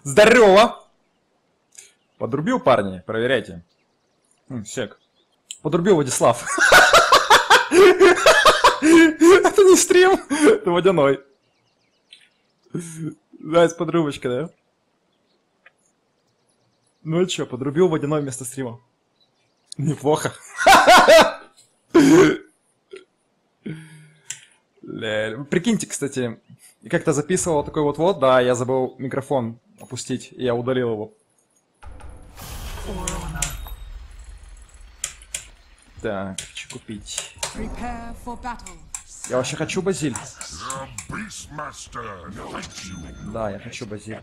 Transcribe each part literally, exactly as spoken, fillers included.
Здорово! Подрубил, парни? Проверяйте. М, сек. Подрубил Владислав. Это не стрим, это водяной. Знаешь, подрубочка, да? Ну а чё, подрубил водяной вместо стрима. Неплохо. Прикиньте, кстати, я как-то записывал такой вот-вот, да, я забыл микрофон опустить, и я удалил его. Так, хочу купить. Я вообще хочу базиль. Да, я хочу базиль.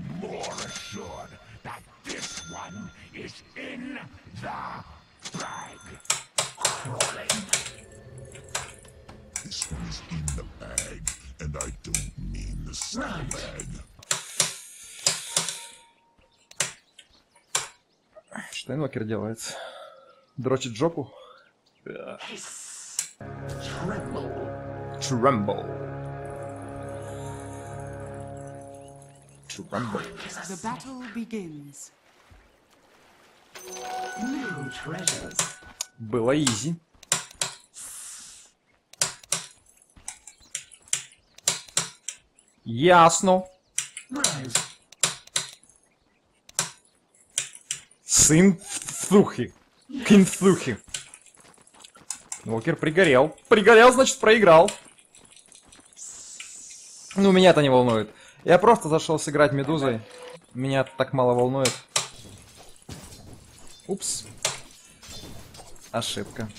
Что инвокер делает? Дрочит жопу? Tremble. Tremble. The battle begins. New treasures. Было изи. Ясно. Сын Фухи. Кинфухи. Вокер пригорел. Пригорел, значит, проиграл. Ну, меня это не волнует. Я просто зашел сыграть медузой. Меня так мало волнует. Упс. Ошибка.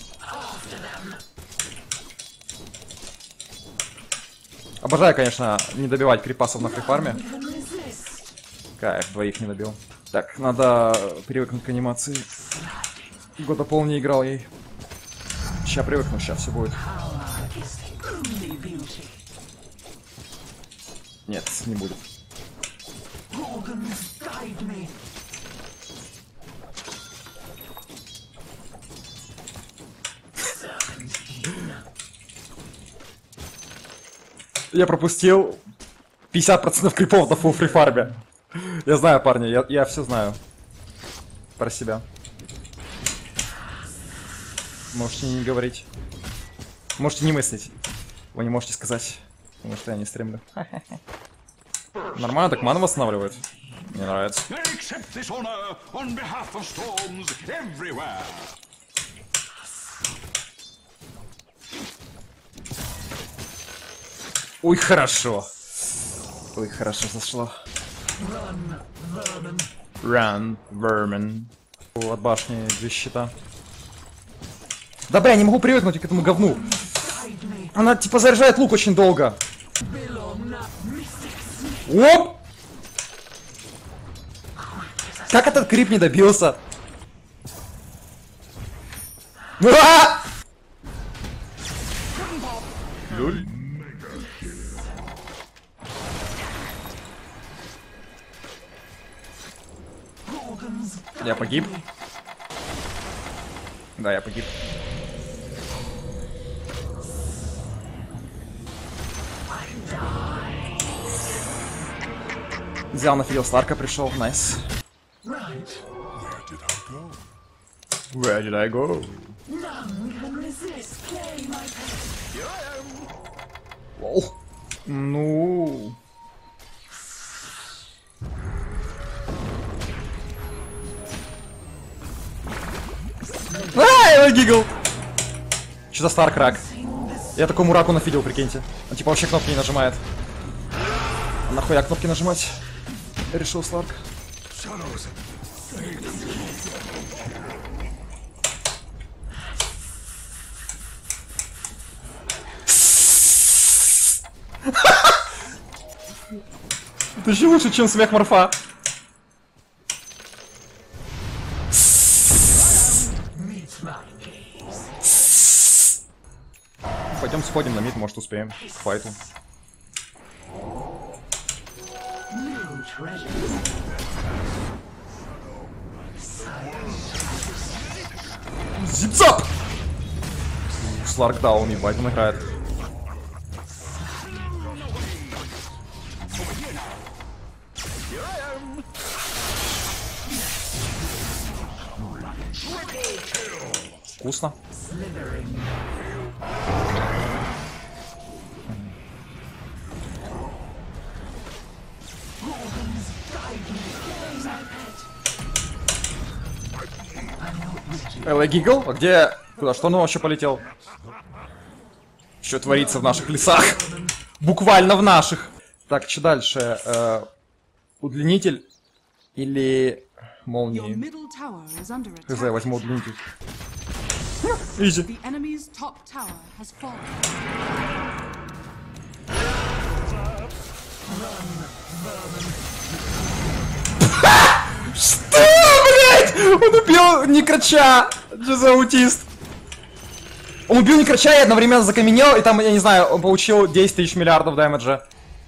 Обожаю, конечно, не добивать крипасов на фрифарме. Кайф, двоих не добил. Так, надо привыкнуть к анимации. Года пол не играл ей. Сейчас привыкну, сейчас все будет. Нет, не будет. Я пропустил пятьдесят процентов крипов на фулл фрифарме. Я знаю, парни, я, я все знаю про себя. Можете не говорить. Можете не мыслить. Вы не можете сказать, потому что я не стримлю. Нормально, так ману восстанавливает. Мне нравится. Ой, хорошо. Ой, хорошо зашло. Run, vermin. От башни две щита. Да бля, я не могу привыкнуть к этому говну. Она типа заряжает лук очень долго. Оп! Как этот крип не добился? А! Люль. Я погиб. Да, я погиб. Взял на фидел Сларка, пришел, найс. Where did I go? Лол. Ну. А, я гигл. Что за Старк рак? Я такому раку нафидел, прикиньте. Он типа вообще кнопки не нажимает. А нахуя кнопки нажимать? Решил Сларк. Это еще лучше, чем смех морфа. Пойдем сходим на мид, может успеем к файту. Зипцап! Сларк даун, ебать, он играет. Вкусно. Элла Гигл? А где? Куда? Что он вообще полетел? Что творится в наших лесах? Буквально в наших. Так, что дальше? Э, удлинитель или Your молнии? middle tower is under Хз, я attack. возьму удлинитель. Изи. The enemy's top tower has fallen. Что, блядь? Он убил Некрача! Что за аутист? Он убил Некрача и одновременно закаменел, и там, я не знаю, он получил десять тысяч миллиардов дэмэджа.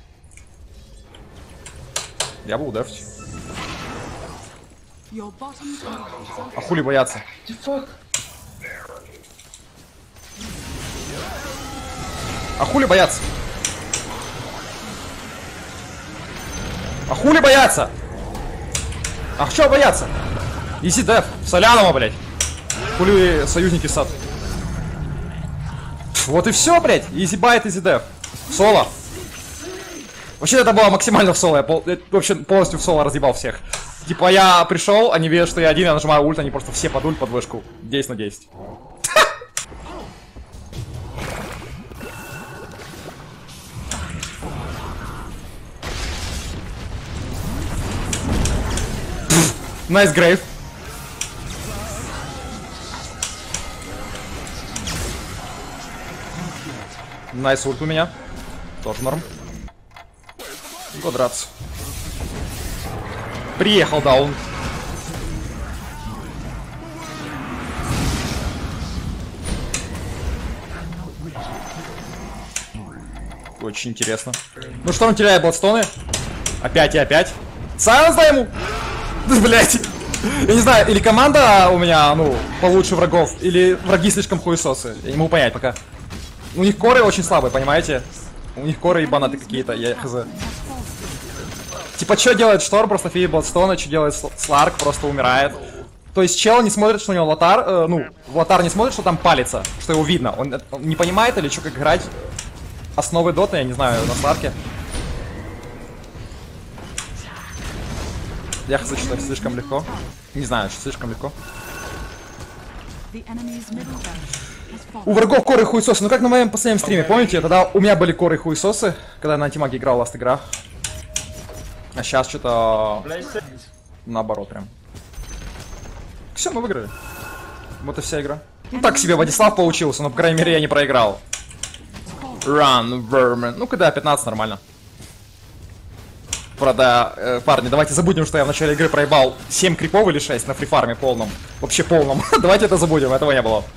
Я буду дефть. Your bottom tower is under А хули бояться? А хули бояться? А хули бояться? А чё бояться? Изи деф, Солянова, блядь. Хули союзники сад. Вот и все, блядь. Изи байт, изи деф. Соло. Вообще это было максимально в соло. Я, пол, я вообще полностью в соло разъебал всех. Типа я пришел, они видят, что я один, я нажимаю ульт, они просто все под ульт под вышку. десять на десять. Найс грейв. Найс ульт у меня. Тоже норм. Квадратс. Приехал даун. Очень интересно. Ну что, он теряет бладстоны? Опять и опять. Сайленс дай ему! Блять. Я не знаю, или команда у меня, ну, получше врагов, или враги слишком хуесосы. Я не могу понять пока. У них коры очень слабые, понимаете? У них коры ебанаты какие-то, я хз. Типа, что делает Шторм, просто феи Бладстона, что делает Сларк, просто умирает. То есть чел не смотрит, что у него лотар, э, ну, лотар не смотрит, что там палится, что его видно. Он, он не понимает или что, как играть основы доты, я не знаю, на Сларке. Я хз, что это слишком легко. Не знаю, что слишком легко. the enemy's middle barracks has fallen. У врагов коры и хуесосы. Ну как на моем последнем стриме, помните? Тогда у меня были коры и хуесосы, когда я на антимаге играл ласт игра. А сейчас что-то наоборот прям. Все, мы выиграли. Вот и вся игра. Ну так себе Владислав получился, но по крайней мере я не проиграл. Run, vermin. Ну когда пятнадцать нормально. Правда, э, парни, давайте забудем, что я в начале игры проебал семь крипов или шесть на фрифарме полном. Вообще полном. Давайте это забудем, этого не было.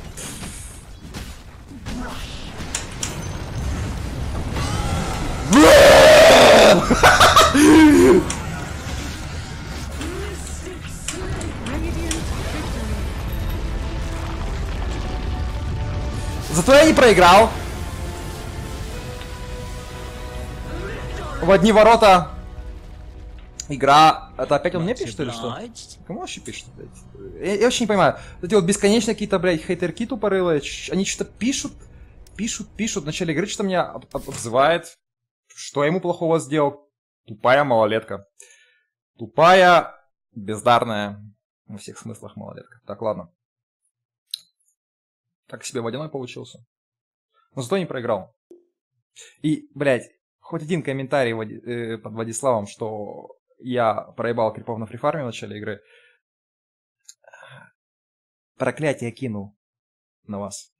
Зато я не проиграл. В одни ворота. Игра... Это опять он мне пишет или что? Кому вообще пишет, блядь? Я, я вообще не понимаю. Вот эти вот бесконечные какие-то, блядь, хейтерки тупорылые. Они что-то пишут, пишут, пишут. В начале игры что-то меня об- об- обзывает. Что я ему плохого сделал? Тупая малолетка. Тупая, бездарная, во всех смыслах малолетка. Так, ладно. Так себе водяной получился. Но зато не проиграл. И, блядь, хоть один комментарий Влади- э, под Владиславом, что я проебал крипов на фрифарме в начале игры. Проклятие кинул на вас.